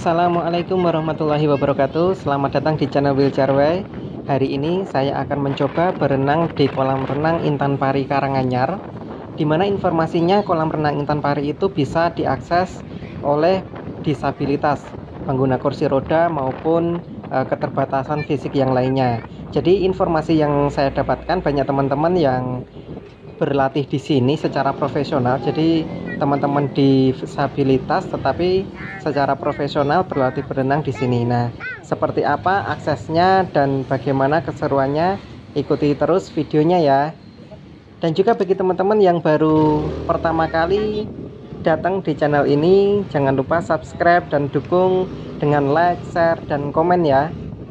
Assalamualaikum warahmatullahi wabarakatuh. Selamat datang di channel Wheelchair Way. Hari ini saya akan mencoba berenang di kolam renang Intan Pari Karanganyar, di mana informasinya kolam renang Intan Pari itu bisa diakses oleh disabilitas, pengguna kursi roda maupun keterbatasan fisik yang lainnya. Jadi informasi yang saya dapatkan, banyak teman-teman yang berlatih di sini secara profesional. Jadi teman-teman disabilitas tetapi secara profesional berlatih berenang di sini. Nah, seperti apa aksesnya dan bagaimana keseruannya, ikuti terus videonya ya. Dan juga bagi teman-teman yang baru pertama kali datang di channel ini, jangan lupa subscribe dan dukung dengan like, share, dan komen ya.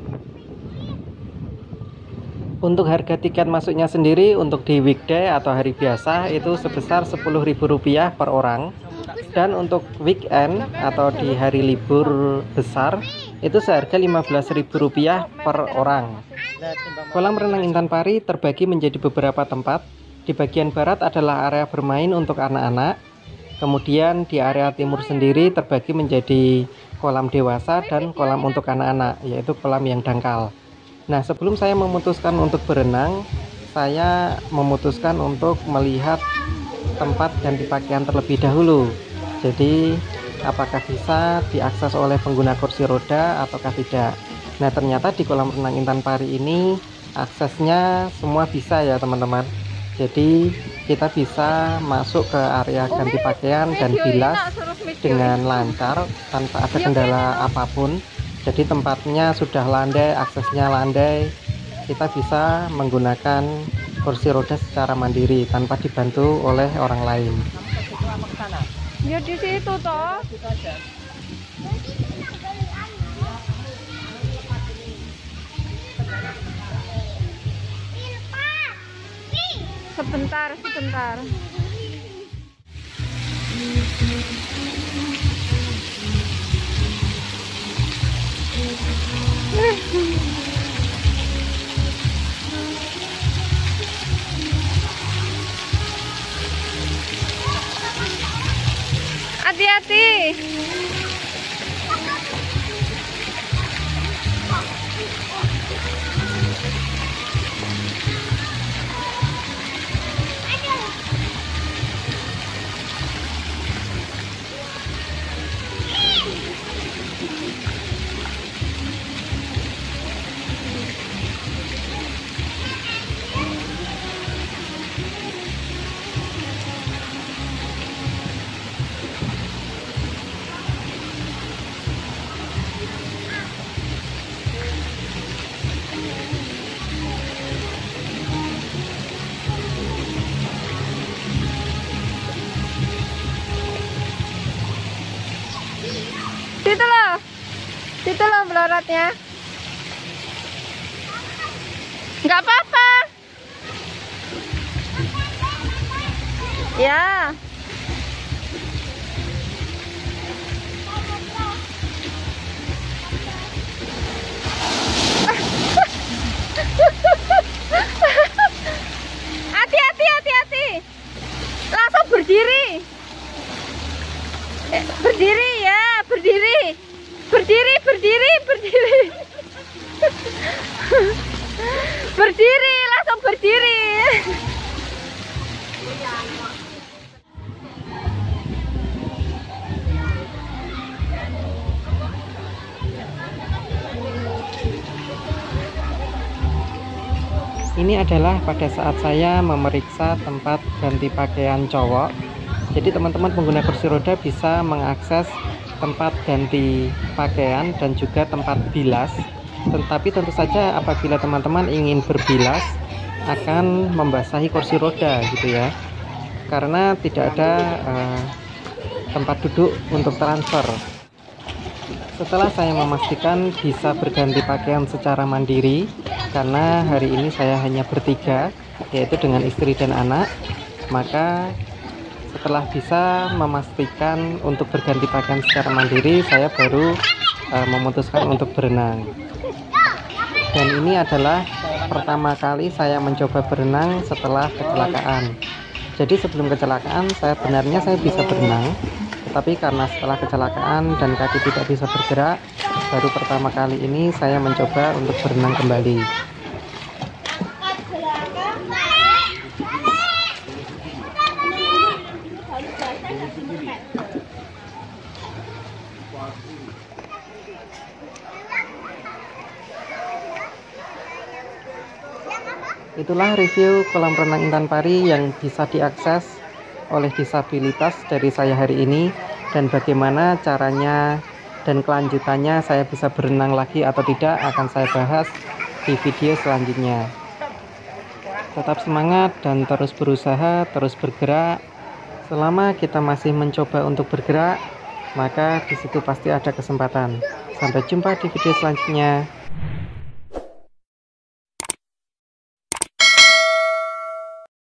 Untuk harga tiket masuknya sendiri untuk di weekday atau hari biasa itu sebesar Rp10.000 per orang, dan untuk weekend atau di hari libur besar itu seharga Rp15.000 per orang. Kolam renang Intan Pari terbagi menjadi beberapa tempat. Di bagian barat adalah area bermain untuk anak-anak, kemudian di area timur sendiri terbagi menjadi kolam dewasa dan kolam untuk anak-anak, yaitu kolam yang dangkal. Nah, sebelum saya memutuskan untuk berenang, saya memutuskan untuk melihat tempat ganti pakaian terlebih dahulu. Jadi, apakah bisa diakses oleh pengguna kursi roda ataukah tidak. Nah, ternyata di kolam renang Intan Pari ini aksesnya semua bisa ya teman-teman. Jadi, kita bisa masuk ke area ganti pakaian dan bilas dengan lancar tanpa ada kendala apapun. Jadi tempatnya sudah landai, aksesnya landai. Kita bisa menggunakan kursi roda secara mandiri tanpa dibantu oleh orang lain. Ya di situ toh. Sebentar. Hati-hati. Itu loh melorotnya. Nggak apa-apa. Ya. Hati-hati. Langsung berdiri. Berdiri ya, berdiri. Berdiri, langsung berdiri. Ini adalah pada saat saya memeriksa tempat ganti pakaian cowok. Jadi teman-teman pengguna kursi roda bisa mengakses tempat ganti pakaian dan juga tempat bilas. Tetapi tentu saja apabila teman-teman ingin berbilas akan membasahi kursi roda gitu ya, karena tidak ada tempat duduk untuk transfer. Setelah saya memastikan bisa berganti pakaian secara mandiri, karena hari ini saya hanya bertiga, yaitu dengan istri dan anak, maka setelah bisa memastikan untuk berganti pakaian secara mandiri, saya baru memutuskan untuk berenang. Dan ini adalah pertama kali saya mencoba berenang setelah kecelakaan. Jadi sebelum kecelakaan sebenarnya saya bisa berenang, Tapi karena setelah kecelakaan dan kaki tidak bisa bergerak, baru pertama kali ini saya mencoba untuk berenang kembali. Itulah review kolam renang Intan Pari yang bisa diakses oleh disabilitas dari saya hari ini, dan bagaimana caranya dan kelanjutannya saya bisa berenang lagi atau tidak akan saya bahas di video selanjutnya. Tetap semangat dan terus berusaha, terus bergerak. Selama kita masih mencoba untuk bergerak, maka di situ pasti ada kesempatan. Sampai jumpa di video selanjutnya.